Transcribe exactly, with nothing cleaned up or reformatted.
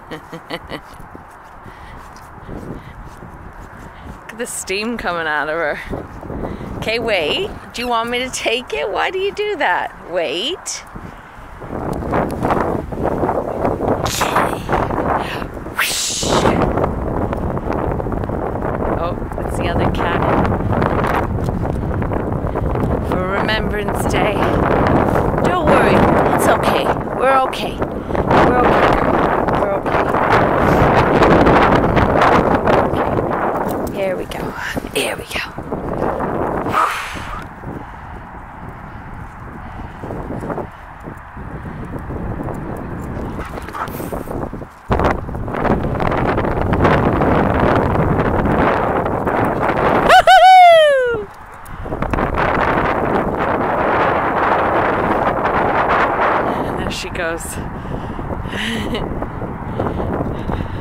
Look at the steam coming out of her. Okay, wait. Do you want me to take it? Why do you do that? Wait. Okay. Whoosh. Oh, that's the other cat. For Remembrance Day. Don't worry. It's okay. We're okay. We're okay. We're okay. We're okay. Here we go. Here we go. She goes.